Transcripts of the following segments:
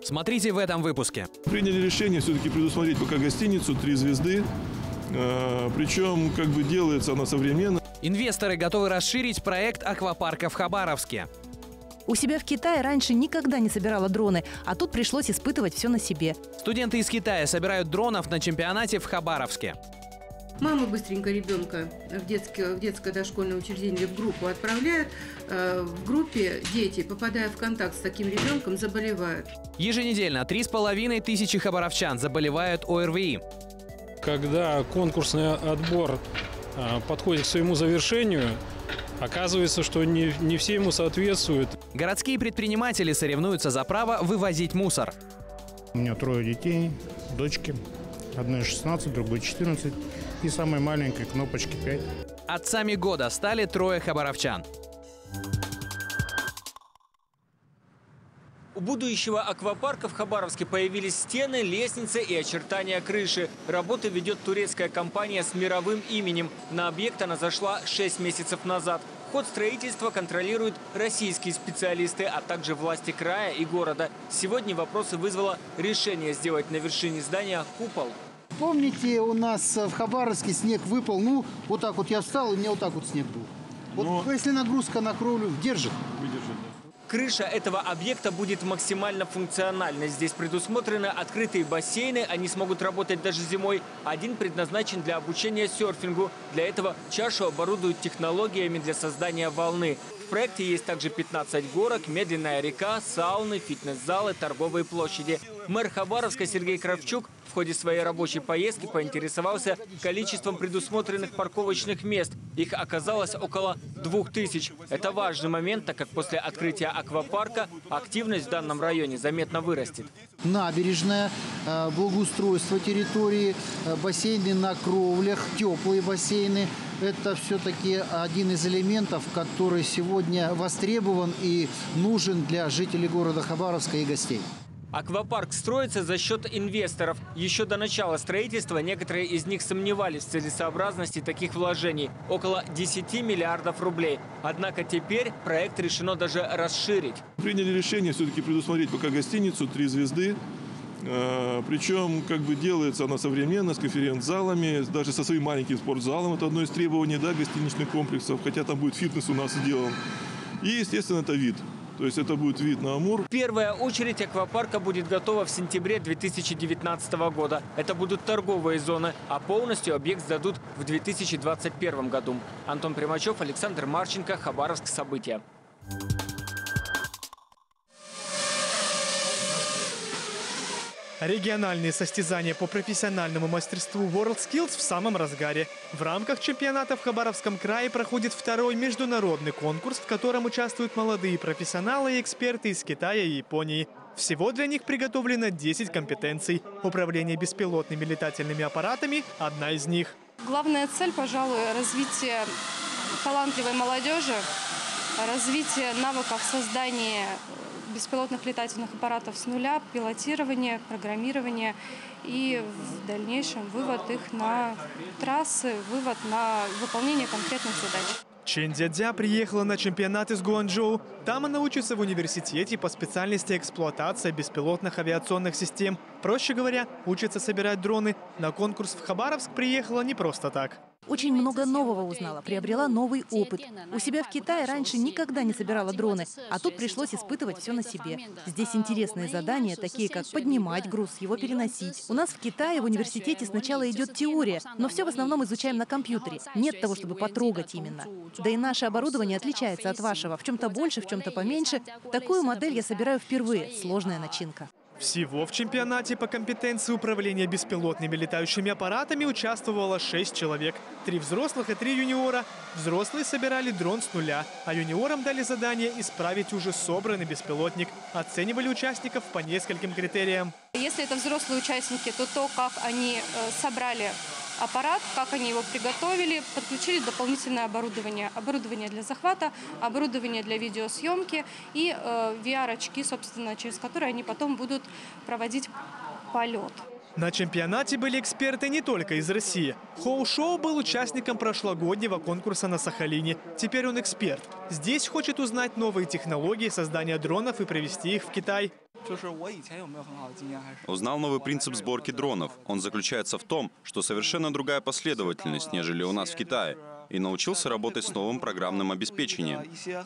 Смотрите в этом выпуске. Приняли решение все-таки предусмотреть пока гостиницу 3 звезды. Причем делается она современно. Инвесторы готовы расширить проект аквапарка в Хабаровске. У себя в Китае раньше никогда не собирала дроны, а тут пришлось испытывать все на себе. Студенты из Китая собирают дронов на чемпионате в Хабаровске. Мама быстренько ребенка в детское дошкольное учреждение в группу отправляют. В группе дети, попадая в контакт с таким ребенком, заболевают. Еженедельно 3500 хабаровчан заболевают ОРВИ. Когда конкурсный отбор подходит к своему завершению, оказывается, что не все ему соответствуют. Городские предприниматели соревнуются за право вывозить мусор. У меня 3 детей, дочки. Одной 16, другой 14. И самой маленькой кнопочки 5. Отцами года стали 3 хабаровчан. У будущего аквапарка в Хабаровске появились стены, лестницы и очертания крыши. Работы ведет турецкая компания с мировым именем. На объект она зашла 6 месяцев назад. Ход строительства контролируют российские специалисты, а также власти края и города. Сегодня вопросы вызвало решение сделать на вершине здания купол. Помните, у нас в Хабаровске снег выпал, вот так вот я встал, и мне вот так вот снег был. Если нагрузка на кровлю держит. Выдержит. Крыша этого объекта будет максимально функциональной. Здесь предусмотрены открытые бассейны, они смогут работать даже зимой. Один предназначен для обучения серфингу. Для этого чашу оборудуют технологиями для создания волны. В проекте есть также 15 горок, медленная река, сауны, фитнес-залы, торговые площади. Мэр Хабаровска Сергей Кравчук в ходе своей рабочей поездки поинтересовался количеством предусмотренных парковочных мест. Их оказалось около 2000. Это важный момент, так как после открытия аквапарка активность в данном районе заметно вырастет. Набережная, благоустройство территории, бассейны на кровлях, теплые бассейны. Это все-таки один из элементов, который сегодня востребован и нужен для жителей города Хабаровска и гостей. Аквапарк строится за счет инвесторов. Еще до начала строительства некоторые из них сомневались в целесообразности таких вложений – около 10 миллиардов рублей. Однако теперь проект решено даже расширить. Приняли решение все-таки предусмотреть пока гостиницу 3 звезды. Причем делается она современно, с конференц-залами, даже со своим маленьким спортзалом. Это одно из требований гостиничных комплексов, хотя там будет фитнес у нас сделан. И, естественно, это вид. То есть это будет вид на Амур. Первая очередь аквапарка будет готова в сентябре 2019 года. Это будут торговые зоны, а полностью объект сдадут в 2021 году. Антон Примачев, Александр Марченко, Хабаровск. События. Региональные состязания по профессиональному мастерству WorldSkills в самом разгаре. В рамках чемпионата в Хабаровском крае проходит 2-й международный конкурс, в котором участвуют молодые профессионалы и эксперты из Китая и Японии. Всего для них приготовлено 10 компетенций. Управление беспилотными летательными аппаратами – одна из них. Главная цель, пожалуй, развитие талантливой молодежи, развитие навыков создания беспилотных летательных аппаратов с нуля, пилотирование, программирование и в дальнейшем вывод их на трассы, вывод на выполнение конкретных задач. Чен Дядя приехала на чемпионат из Гуанчжоу. Там она учится в университете по специальности эксплуатация беспилотных авиационных систем. Проще говоря, учится собирать дроны. На конкурс в Хабаровск приехала не просто так. Очень много нового узнала, приобрела новый опыт. У себя в Китае раньше никогда не собирала дроны, а тут пришлось испытывать все на себе. Здесь интересные задания, такие как поднимать груз, его переносить. У нас в Китае в университете сначала идет теория, но все в основном изучаем на компьютере. Нет того, чтобы потрогать именно. Да и наше оборудование отличается от вашего. В чем-то больше, в чем-то поменьше. Такую модель я собираю впервые. Сложная начинка. Всего в чемпионате по компетенции управления беспилотными летающими аппаратами участвовало 6 человек. 3 взрослых и 3 юниора. Взрослые собирали дрон с нуля, а юниорам дали задание исправить уже собранный беспилотник. Оценивали участников по нескольким критериям. Если это взрослые участники, то как они собрали аппарат, как они его приготовили, подключили дополнительное оборудование. Оборудование для захвата, оборудование для видеосъемки и VR-очки, собственно, через которые они потом будут проводить полет. На чемпионате были эксперты не только из России. Хоу Шоу был участником прошлогоднего конкурса на Сахалине. Теперь он эксперт. Здесь хочет узнать новые технологии создания дронов и привезти их в Китай. Узнал новый принцип сборки дронов. Он заключается в том, что совершенно другая последовательность, нежели у нас в Китае. И научился работать с новым программным обеспечением.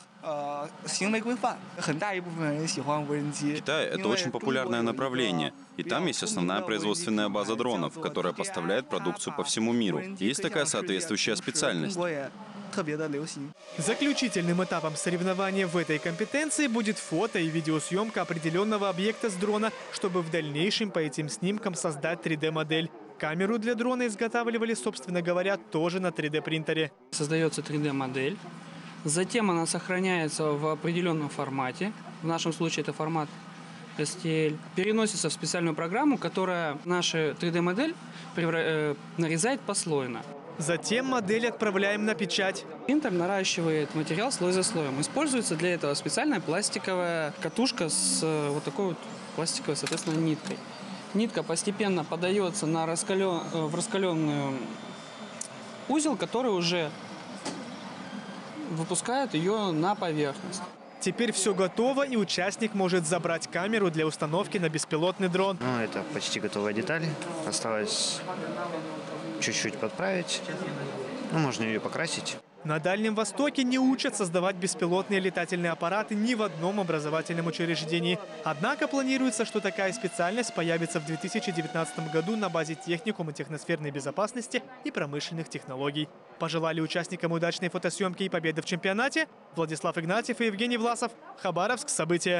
Китай – это очень популярное направление. И там есть основная производственная база дронов, которая поставляет продукцию по всему миру. Есть такая соответствующая специальность. Заключительным этапом соревнования в этой компетенции будет фото и видеосъемка определенного объекта с дрона, чтобы в дальнейшем по этим снимкам создать 3D-модель. Камеру для дрона изготавливали, собственно говоря, тоже на 3D-принтере. Создается 3D-модель, затем она сохраняется в определенном формате, в нашем случае это формат STL, переносится в специальную программу, которая нашу 3D-модель нарезает послойно. Затем модель отправляем на печать. Принтер наращивает материал слой за слоем. Используется для этого специальная пластиковая катушка с вот такой вот пластиковой, соответственно, ниткой. Нитка постепенно подается в раскаленный узел, который уже выпускает ее на поверхность. Теперь все готово, и участник может забрать камеру для установки на беспилотный дрон. Это почти готовая деталь. Осталось чуть-чуть подправить. Можно ее покрасить. На Дальнем Востоке не учат создавать беспилотные летательные аппараты ни в одном образовательном учреждении. Однако планируется, что такая специальность появится в 2019 году на базе техникума техносферной безопасности и промышленных технологий. Пожелали участникам удачной фотосъемки и победы в чемпионате Владислав Игнатьев и Евгений Власов. Хабаровск. События.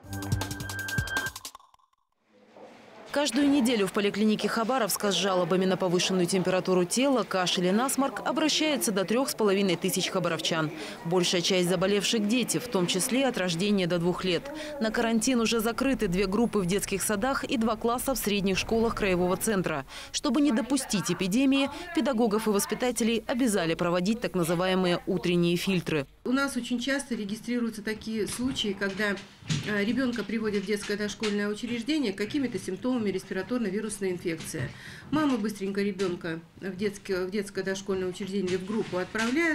Каждую неделю в поликлинике Хабаровска с жалобами на повышенную температуру тела, кашель и насморк обращается до 3500 хабаровчан. Большая часть заболевших – дети, в том числе от рождения до 2 лет. На карантин уже закрыты 2 группы в детских садах и 2 класса в средних школах краевого центра. Чтобы не допустить эпидемии, педагогов и воспитателей обязали проводить так называемые утренние фильтры. У нас очень часто регистрируются такие случаи, когда ребенка приводят в детское дошкольное учреждение какими-то симптомами респираторно-вирусной инфекции. Мама быстренько ребенка в детское дошкольное учреждение или в группу отправляют.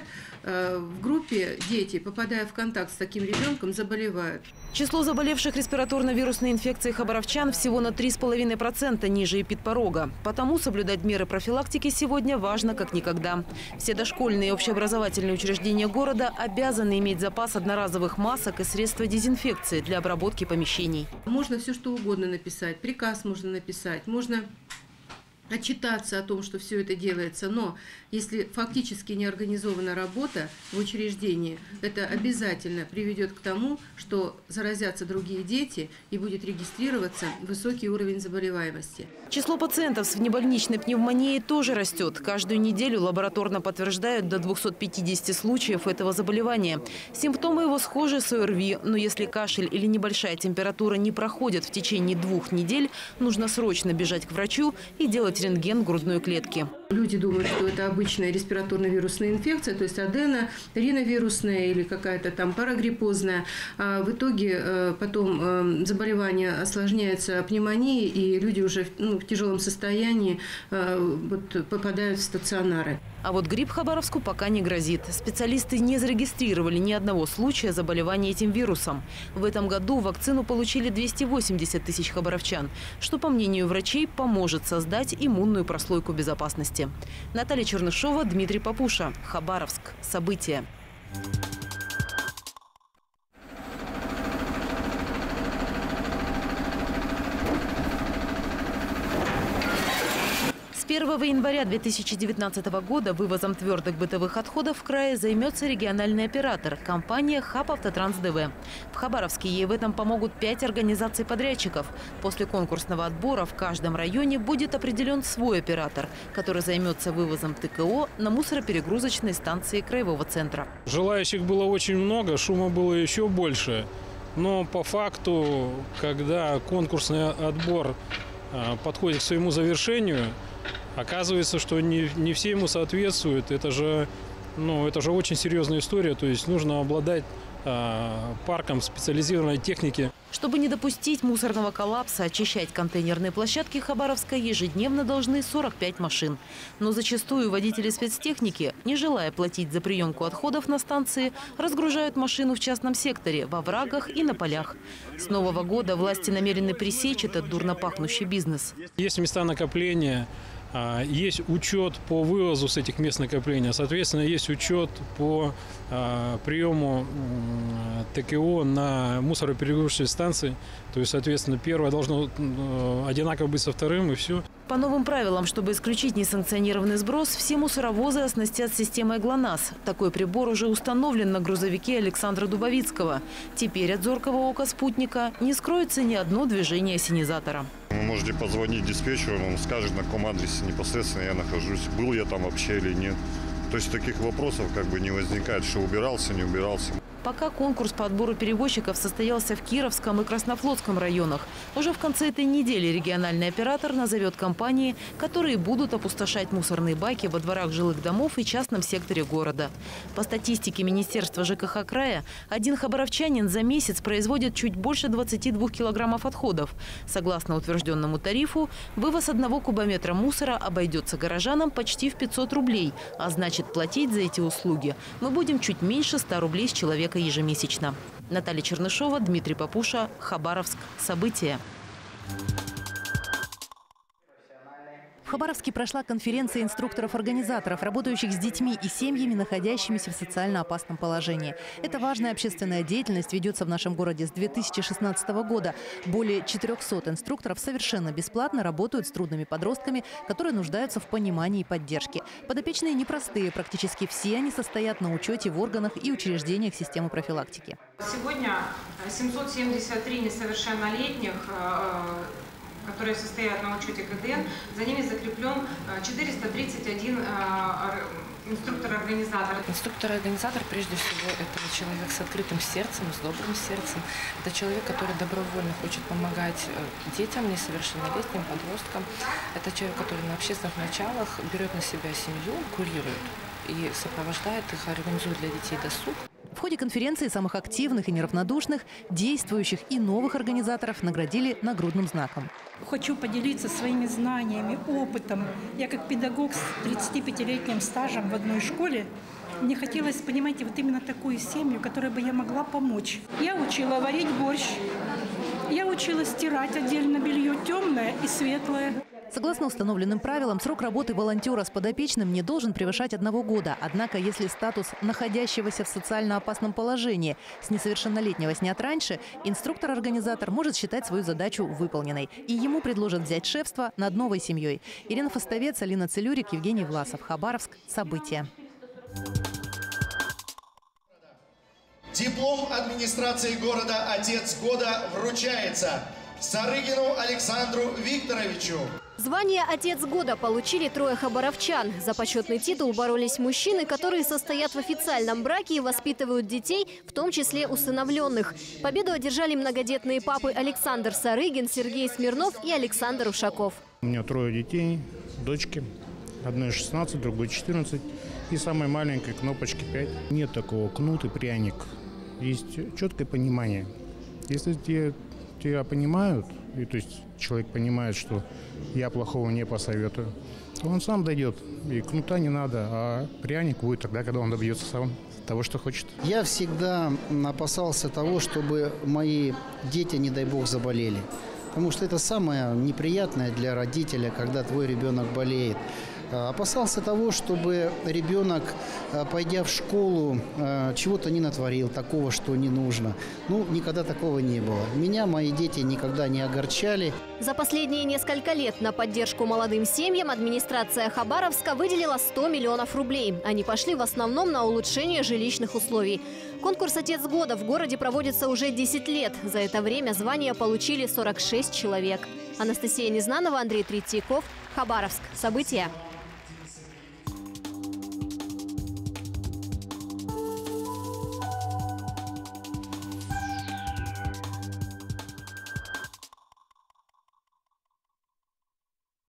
В группе дети, попадая в контакт с таким ребенком, заболевают. Число заболевших респираторно-вирусной инфекцией хабаровчан всего на 3,5% ниже эпидпорога. Потому соблюдать меры профилактики сегодня важно как никогда. Все дошкольные и общеобразовательные учреждения города обязаны иметь запас одноразовых масок и средства дезинфекции для обработки помещений. Можно все что угодно написать, приказ можно написать, можно отчитаться о том, что все это делается, но если фактически не организована работа в учреждении, это обязательно приведет к тому, что заразятся другие дети и будет регистрироваться высокий уровень заболеваемости. Число пациентов с внебольничной пневмонией тоже растет. Каждую неделю лабораторно подтверждают до 250 случаев этого заболевания. Симптомы его схожи с ОРВИ, но если кашель или небольшая температура не проходят в течение 2 недель, нужно срочно бежать к врачу и делать рентген грудной клетки. Люди думают, что это обычная респираторно-вирусная инфекция, то есть адено, риновирусная или какая-то там парагриппозная. А в итоге потом заболевание осложняется пневмонией, и люди уже в тяжелом состоянии попадают в стационары. А вот грипп Хабаровску пока не грозит. Специалисты не зарегистрировали ни одного случая заболевания этим вирусом. В этом году вакцину получили 280 тысяч хабаровчан, что, по мнению врачей, поможет создать иммунную прослойку безопасности. Наталья Чернышова, Дмитрий Папуша. Хабаровск. События. С 1 января 2019 года вывозом твердых бытовых отходов в крае займется региональный оператор – компания «Хаб Автотранс ДВ». В Хабаровске ей в этом помогут 5 организаций-подрядчиков. После конкурсного отбора в каждом районе будет определен свой оператор, который займется вывозом ТКО на мусороперегрузочной станции краевого центра. Желающих было очень много, шума было еще больше. Но по факту, когда конкурсный отбор подходит к своему завершению, оказывается, что не все ему соответствуют. Это же очень серьезная история. То есть нужно обладать парком специализированной техники. Чтобы не допустить мусорного коллапса, очищать контейнерные площадки Хабаровска ежедневно должны 45 машин. Но зачастую водители спецтехники, не желая платить за приемку отходов на станции, разгружают машину в частном секторе, во врагах и на полях. С нового года власти намерены пресечь этот дурно пахнущий бизнес. Есть места накопления, есть учет по вывозу с этих мест накопления, соответственно, есть учет по приему ТКО на мусороперегрузочной станции. То есть, соответственно, первое должно одинаково быть со вторым, и все. По новым правилам, чтобы исключить несанкционированный сброс, все мусоровозы оснастят системой ГЛОНАСС. Такой прибор уже установлен на грузовике Александра Дубовицкого. Теперь от зоркого ока спутника не скроется ни одно движение ассенизатора. Вы можете позвонить диспетчеру, он скажет, на каком адресе непосредственно я нахожусь, был я там вообще или нет. То есть таких вопросов не возникает, что убирался, не убирался. Пока конкурс по отбору перевозчиков состоялся в Кировском и Краснофлотском районах. Уже в конце этой недели региональный оператор назовет компании, которые будут опустошать мусорные баки во дворах жилых домов и частном секторе города. По статистике Министерства ЖКХ края, один хабаровчанин за месяц производит чуть больше 22 килограммов отходов. Согласно утвержденному тарифу, вывоз 1 кубометра мусора обойдется горожанам почти в 500 рублей. А значит, платить за эти услуги мы будем чуть меньше 100 рублей с человека ежемесячно. Наталья Чернышова, Дмитрий Папуша, Хабаровск. События. В Хабаровске прошла конференция инструкторов-организаторов, работающих с детьми и семьями, находящимися в социально опасном положении. Эта важная общественная деятельность ведется в нашем городе с 2016 года. Более 400 инструкторов совершенно бесплатно работают с трудными подростками, которые нуждаются в понимании и поддержке. Подопечные непростые, практически все они состоят на учете в органах и учреждениях системы профилактики. Сегодня 773 несовершеннолетних, которые состоят на учете ГДН, за ними закреплен 431 инструктор-организатор. Инструктор-организатор, прежде всего, это человек с открытым сердцем, с добрым сердцем. Это человек, который добровольно хочет помогать детям, несовершеннолетним, подросткам. Это человек, который на общественных началах берет на себя семью, курирует и сопровождает их, организует для детей досуг. В ходе конференции самых активных и неравнодушных, действующих и новых организаторов наградили нагрудным знаком. Хочу поделиться своими знаниями, опытом. Я как педагог с 35-летним стажем в одной школе, мне хотелось, понимаете, вот именно такую семью, которой бы я могла помочь. Я учила варить борщ, я учила стирать отдельно белье темное и светлое. Согласно установленным правилам, срок работы волонтера с подопечным не должен превышать 1 года. Однако, если статус находящегося в социально опасном положении с несовершеннолетнего снят раньше, инструктор-организатор может считать свою задачу выполненной. И ему предложат взять шефство над новой семьей. Ирина Фостовец, Алина Целюрик, Евгений Власов. Хабаровск. События. Диплом администрации города «Отец года» вручается Сарыгину Александру Викторовичу. Звание «Отец года» получили 3 хабаровчан. За почетный титул боролись мужчины, которые состоят в официальном браке и воспитывают детей, в том числе усыновленных. Победу одержали многодетные папы Александр Сарыгин, Сергей Смирнов и Александр Ушаков. У меня 3 детей, дочки. Одной 16, другой 14. И самой маленькой кнопочки 5. Нет такого кнут и пряник. Есть четкое понимание. Если тебя понимают, и то есть человек понимает, что я плохого не посоветую, то он сам дойдет. И кнута не надо, а пряник будет тогда, когда он добьется сам того, что хочет. Я всегда опасался того, чтобы мои дети, не дай бог, заболели. Потому что это самое неприятное для родителя, когда твой ребенок болеет. Опасался того, чтобы ребенок, пойдя в школу, чего-то не натворил, такого, что не нужно. Никогда такого не было. Меня мои дети никогда не огорчали. За последние несколько лет на поддержку молодым семьям администрация Хабаровска выделила 100 миллионов рублей. Они пошли в основном на улучшение жилищных условий. Конкурс «Отец года» в городе проводится уже 10 лет. За это время звание получили 46 человек. Анастасия Незнанова, Андрей Третьяков. Хабаровск. События.